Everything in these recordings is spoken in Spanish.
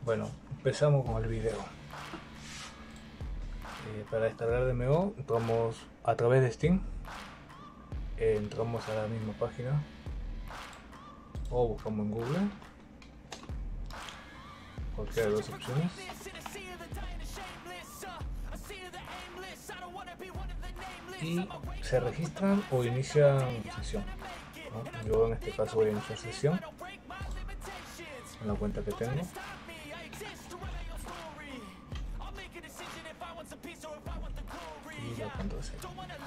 Bueno, empezamos con el video. Para descargar DMO, entramos a través de Steam, entramos a la misma página o buscamos en Google, cualquiera de las opciones, y se registran o inician sesión, ¿no? Yo en este caso voy a iniciar sesión con la cuenta que tengo. Y la contraseña.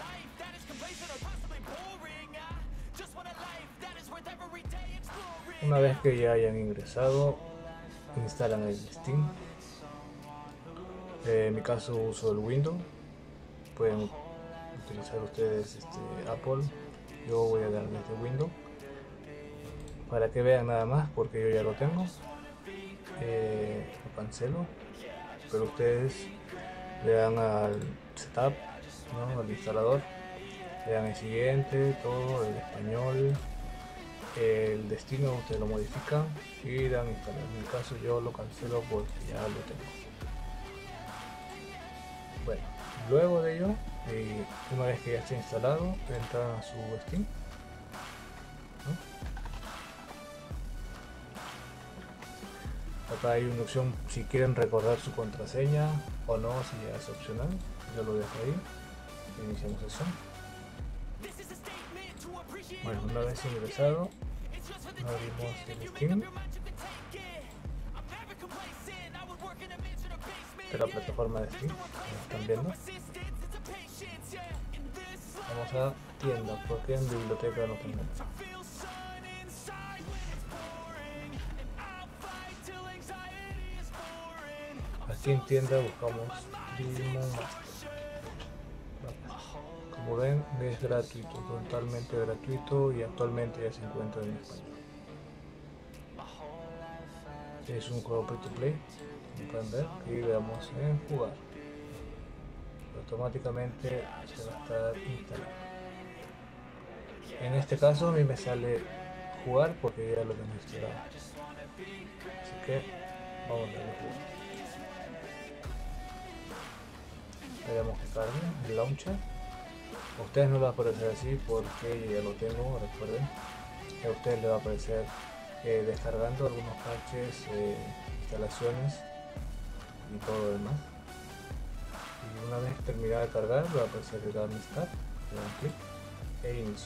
Una vez que ya hayan ingresado, instalan el Steam. En mi caso uso el Windows, pueden utilizar ustedes Apple. Yo voy a dar desde Windows para que vean nada más, porque yo ya lo tengo. Lo cancelo, pero ustedes le dan al setup, ¿no? Al instalador, le dan el siguiente, todo, el español, el destino ustedes lo modifican y dan instalar. En mi caso yo lo cancelo porque ya lo tengo. Bueno, luego de ello, una vez que ya esté instalado, entran a su Steam, ¿no? Acá hay una opción si quieren recordar su contraseña o no, si ya es opcional. Yo lo dejo ahí. Iniciamos sesión. Bueno, una vez ingresado, abrimos el Steam de la plataforma de Steam, como están viendo. Vamos a tienda, porque en biblioteca no tenemos. Aquí en tienda buscamos Digimon Master. Como ven, es gratuito, totalmente gratuito, y actualmente ya se encuentra en español. Es un juego free to play, como pueden ver, y le damos en jugar. Automáticamente se va a estar instalando. En este caso a mí me sale jugar porque ya lo tengo instalado. Así que vamos a darle jugar. Esperamos que cargue el launcher. A ustedes no les va a aparecer así porque ya lo tengo, recuerden. A ustedes les va a aparecer descargando algunos parches, instalaciones y todo lo demás. Y una vez terminada de cargar, va a aparecer el Game Start, le dan clic e inicio.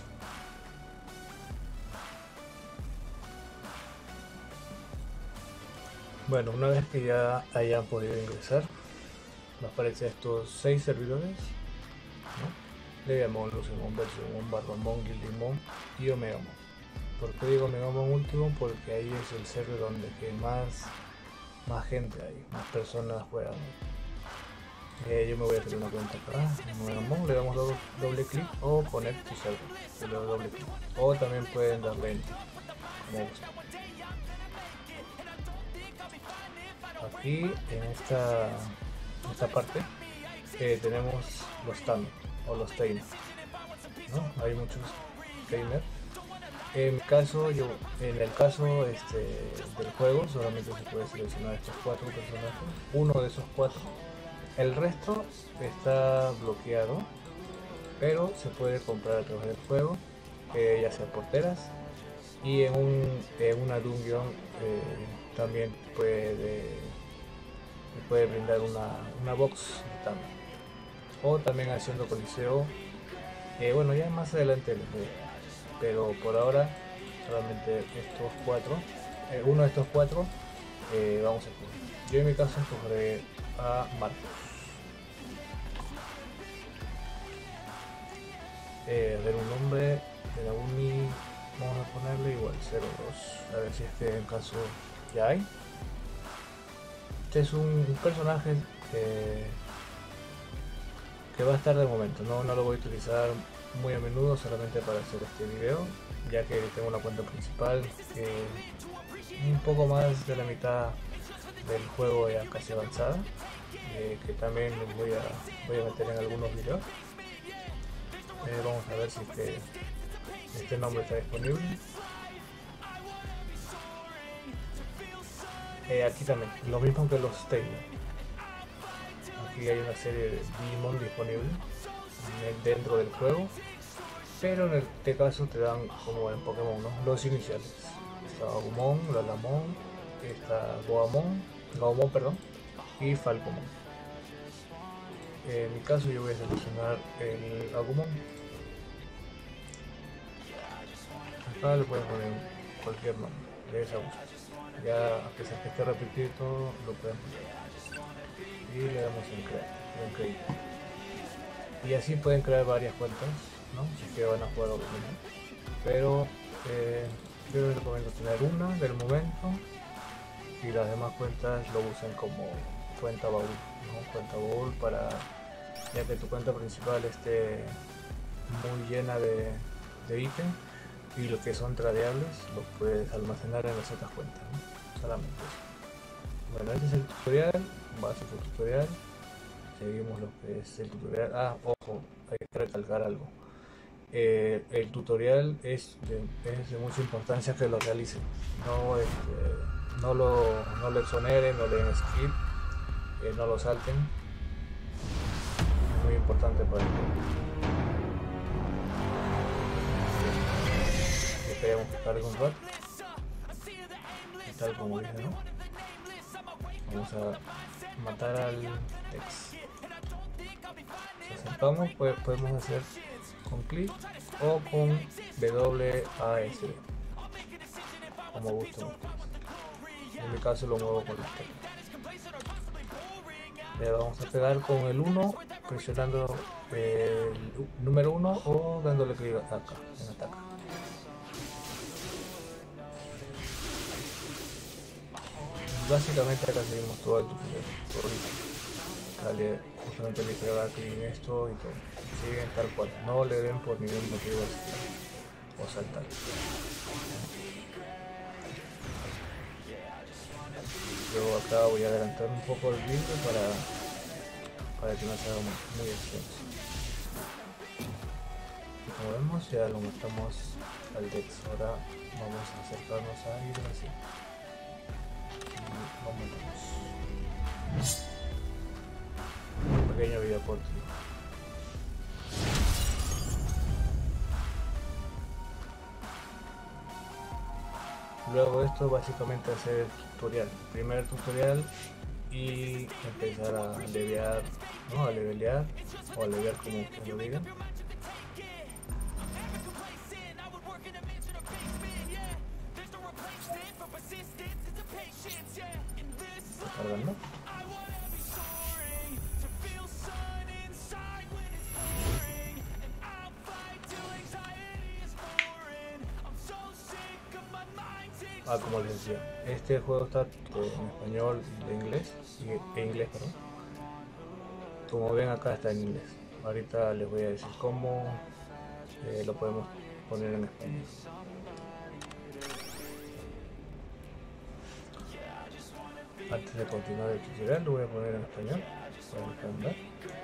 Bueno, una vez que ya hayan podido ingresar, nos aparecen estos 6 servidores, ¿no? Leviamon, Lucemon, Versimon, Barbamon, Guildimon y Omegamon. ¿Por qué digo Omegamon último? Porque ahí es el server donde que más gente hay, más personas juegan. Yo me voy a crear una cuenta acá en Omegamon, le damos doble clic o connect to server, le doy doble clic, o también pueden darle enter, como gusten. Aquí en esta parte tenemos los TAM o los Tamer, ¿no? Hay muchos Tamer. En el caso del juego solamente se puede seleccionar estos 4 personajes, uno de esos 4. El resto está bloqueado, pero se puede comprar a través del juego, ya sea por teras, y en una dungeon también puede brindar una box de TAM, o también haciendo coliseo. Bueno, ya más adelante les voy, pero por ahora solamente estos 4, uno de estos 4 vamos a escoger. Yo en mi caso escogeré a Marcos. Ver un nombre de la uni, vamos a ponerle igual 02, a ver si en caso ya hay. Este es un personaje que va a estar de momento, no lo voy a utilizar muy a menudo, solamente para hacer este video, ya que tengo una cuenta principal un poco más de la mitad del juego ya casi avanzada, que también los voy a meter en algunos videos. Vamos a ver si este nombre está disponible. Aquí también, lo mismo que los Stadium. Aquí hay una serie de Digimon disponible dentro del juego, pero en este caso te dan como en Pokémon, ¿no? Los iniciales. Está Agumon, Lalamon, está Gaomon, perdón, y Falcomon. En mi caso yo voy a seleccionar el Agumon. Acá le pueden poner cualquier nombre de esa gusto. Ya a pesar que esté repetido todo, lo pueden poner. Y le damos en crear. Y así pueden crear varias cuentas, ¿no? Si que van a jugar obviamente. Pero yo les recomiendo tener una del momento y las demás cuentas lo usen como cuenta baúl, ¿no? Cuenta baúl para ya que tu cuenta principal esté muy llena de ítems y los que son tradeables los puedes almacenar en las otras cuentas, ¿no? Solamente eso. Bueno, este es el tutorial, base su tutorial. Seguimos lo que es el tutorial. Ojo, hay que recalcar algo. El tutorial es de mucha importancia que lo realicen. No lo exoneren, no le den skip, no lo salten. Es muy importante para el juego. Esperemos que cargue un rato. Tal como dije, ¿no? Vamos a matar al Tex. Si acercamos, podemos hacer con clic o con WASD, como gusten ustedes. En mi caso lo muevo con las teclas. Le vamos a pegar con el 1 presionando el número 1 o dándole clic acá en ataca. Básicamente acá seguimos todo el tutorial. Dale, justamente le pegar clic en esto y todo. Siguen tal cual, no le den por ningún motivo o saltar. Yo acá voy a adelantar un poco el vídeo para que no sea muy extenso. Como vemos ya lo matamos al Dex. Ahora vamos a acercarnos a Yggdrasil. Vamos. Un pequeño video corto. Luego esto básicamente hacer el tutorial, primer tutorial y empezar a levear, ¿no? A levelear o a levear como lo digan. ¿Está cargando? Como les decía, este juego está en español e inglés, perdón. Como ven acá está en inglés. Ahorita les voy a decir cómo lo podemos poner en español. Antes de continuar el tutorial lo voy a poner en español para entender.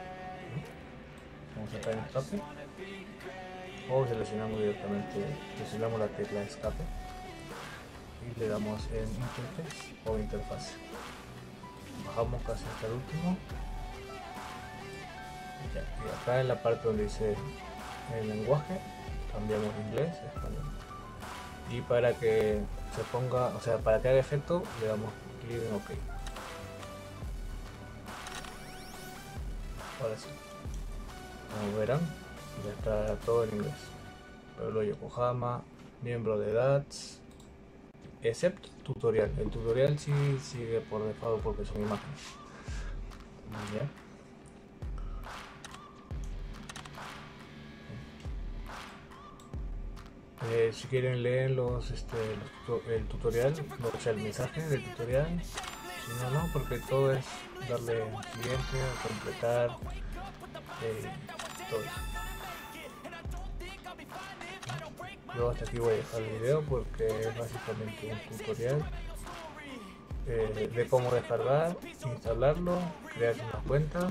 Vamos acá en escape o seleccionamos la tecla escape y le damos en interface o interfaz. Bajamos casi hasta el último y acá en la parte donde dice el lenguaje cambiamos inglés a español y para que se ponga, o sea, para que haga efecto le damos clic en OK. Ahora sí, como verán ya está todo en inglés. Pueblo Yokohama, miembro de DATS, excepto tutorial. El tutorial sí sigue por default porque son imágenes. ¿Ya? Si quieren leen el tutorial, o sea, el mensaje del tutorial. Si no, porque todo es darle siguiente, completar, todo eso. Yo hasta aquí voy a dejar el video porque es básicamente un tutorial de cómo descargar, instalarlo, crearse una cuenta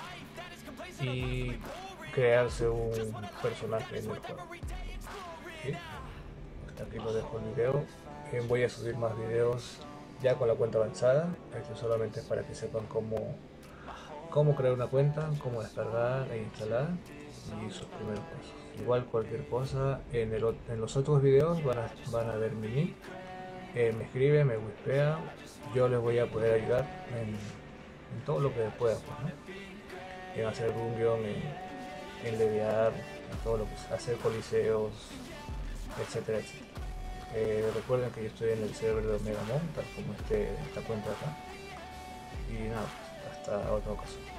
y crearse un personaje en el juego. ¿Sí? Hasta aquí lo dejo el video. Voy a subir más videos ya con la cuenta avanzada. Esto solamente es para que sepan cómo crear una cuenta, cómo descargar e instalar y sus primeros pasos. Igual cualquier cosa en los otros videos van a ver mi nick. Me escribe, me wispea, yo les voy a poder ayudar en todo lo que pueda, pues, ¿no? En hacer Rungeon, en levear, en todo lo que es hacer coliseos, etcétera, etcétera. Recuerden que yo estoy en el server de Omegamon, tal como esta cuenta acá. Y nada, pues, hasta otra ocasión.